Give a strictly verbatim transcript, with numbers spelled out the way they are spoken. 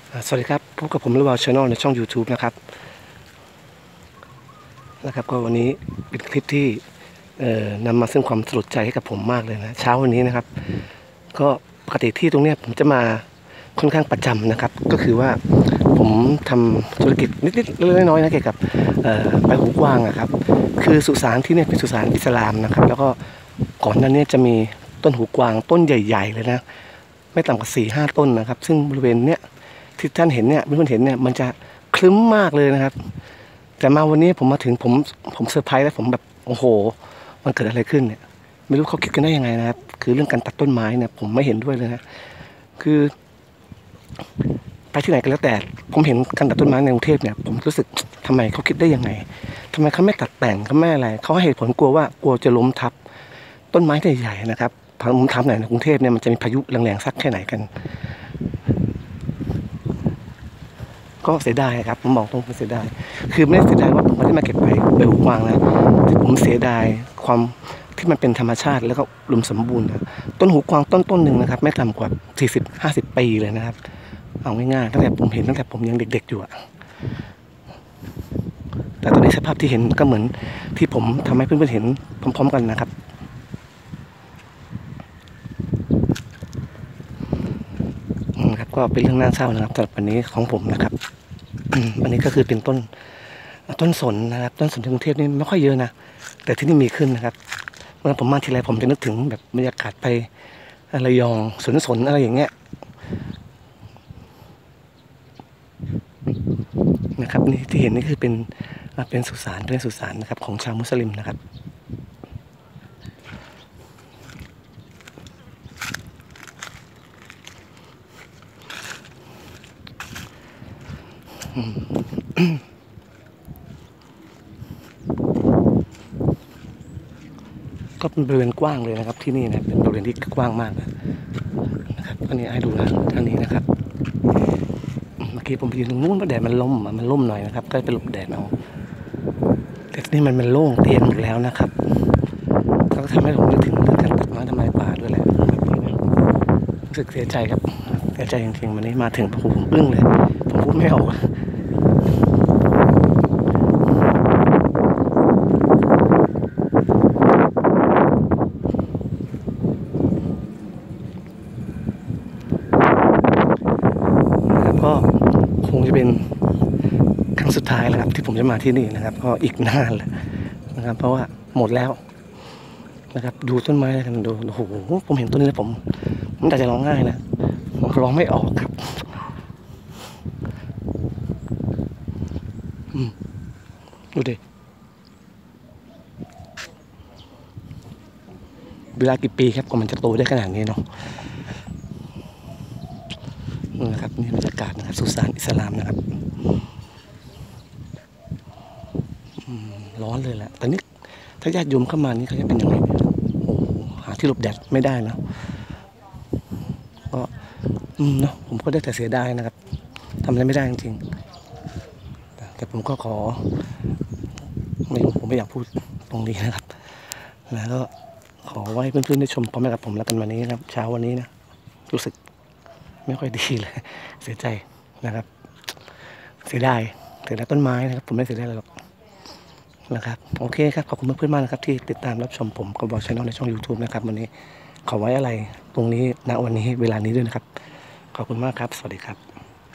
สวัสดีครับพบกับผมระวาวชาแนลในช่อง ยูทูบ นะครับนะครับก็วันนี้เป็นคลิปที่นำมาซึ่งความสลดใจให้กับผมมากเลยนะเช้าวันนี้นะครับก็ปกติที่ตรงนี้ผมจะมาค่อนข้างประจำนะครับก็คือว่าผมทำธุรกิจนิดๆเล็กๆน้อยๆนะเกี่ยวกับใบหูกวางอะครับคือสุสานที่นี่เป็นสุสานอิสลามนะครับแล้วก็ก่อนหน้านี้จะมีต้นหูกวางต้นใหญ่ๆเลยนะไม่ต่ำกว่าสี่ห้าต้นนะครับซึ่งบริเวณเนี้ยที่ท่านเห็นเนี่ยเพื่อนๆเห็นเนี่ยมันจะคลึ้มมากเลยนะครับแต่มาวันนี้ผมมาถึงผมผมเซอร์ไพรส์แล้วผมแบบโอ้โหมันเกิดอะไรขึ้นเนี่ยไม่รู้เขาคิดกันได้ยังไงนะครับคือเรื่องการตัดต้นไม้เนี่ยผมไม่เห็นด้วยเลยนะคือไปที่ไหนก็แล้วแต่ผมเห็นการตัดต้นไม้ในกรุงเทพเนี่ยผมรู้สึกทำไมเขาคิดได้ยังไงทำไมเขาไม่ตัดแต่งเขาไม่อะไรเขาให้เหตุผลกลัวว่ากลัวจะล้มทับต้นไม้ใหญ่ๆนะครับผมทำไหนในกรุงเทพเนี่ยมันจะมีพายุแรงๆสักแค่ไหนกันก็เสียดายครับผมมองตรงเป็นเสียดายคือไม่ได้เสียดายว่าผมไม่ได้มาเก็บไปใบหูกวางนะแต่ผมเสียดายความที่มันเป็นธรรมชาติแล้วก็อุดมสมบูรณ์นะต้นหูกวางต้นต้นหนึ่งนะครับไม่ต่ำกว่าสี่สิบห้าสิบปีเลยนะครับเอาง่ายๆตั้งแต่ผมเห็นตั้งแต่ผมยังเด็กๆอยู่อะแต่ตอนนี้สภาพที่เห็นก็เหมือนที่ผมทำให้เพื่อนๆเห็นพร้อมๆกันนะครับนะครับก็เป็นเรื่องน่าเศร้านะครับสำหรับวันนี้ของผมนะครับวันนี้ก็คือเป็นต้นต้นสนนะครับต้นสนที่กรุงเทพนี่ไม่ค่อยเยอะนะแต่ที่นี่มีขึ้นนะครับเมื่อผมมาทีไรผมจะนึกถึงแบบบรรยากาศไประยองสวนสนอะไรอย่างเงี้ยนะครับนี่ที่เห็นนี่คือเป็นเป็นสุสานเป็นสุสานนะครับของชาวมุสลิมนะครับก็เป็นบริเวณกว้างเลยนะครับที่นี่นะเป็นบริเวณที่กว้างมากนะครับอันนี้ให้ดูนะท่านนี้นะครับเมื่อกี้ผมไปยืนตรงนู้นเพราะแดดมันล่มมันล่มหน่อยนะครับก็ไปหลบแดดเอาแต่ที่นี่มันมันโล่งเตียนหมดแล้วนะครับก็ทำให้ผมนึกถึงเรื่องการตัดไม้ทำลายป่าด้วยแหละรู้สึกเสียใจครับเสียใจจริงๆวันนี้มาถึงผมอึ้งเลยผมพูดไม่ออกก็คงจะเป็นครั้งสุดท้ายแล้วครับที่ผมจะมาที่นี่นะครับก็อีกนานเลยนะครับเพราะว่าหมดแล้วนะครับดูต้นไม้กันดูโอ้โหผมเห็นต้นนี้แล้วผมผมอยากจะร้องไห้นะผมร้องไม่ออกครับดูดิเวลากี่ปีครับกว่ามันจะโตได้ขนาดนี้เนาะนะครับนี่บรรยากาศนะครับสุสานอิสลามนะครับร้อนเลยแหละแต่นี่ถ้าญาติโยมเข้ามานี่เขาจะเป็นยังไงโอ้หาที่หลบแดดไม่ได้นะก็อืมเนาะผมก็ได้แต่เสียดายนะครับทำอะไรไม่ได้จริงๆแต่ผมก็ขอไม่ผมไม่อยากพูดตรงนี้นะครับแล้วก็ขอไว้เพื่อนๆได้ชมพร้อมกับผมแล้วกันวันนี้นะครับเช้าวันนี้นะรู้สึกไม่ค่อยดีเลยเสียใจนะครับเสียดายเสียดายต้นไม้นะครับผมไม่เสียดายอะไรหรอกนะครับโอเคครับขอบคุณเพื่อนๆมากนะครับที่ติดตามรับชมผมกับบอสชาแนลในช่อง ยูทูบ นะครับวันนี้ขอไว้อะไรตรงนี้ณวันนี้เวลานี้ด้วยนะครับขอบคุณมากครับสวัสดีครับ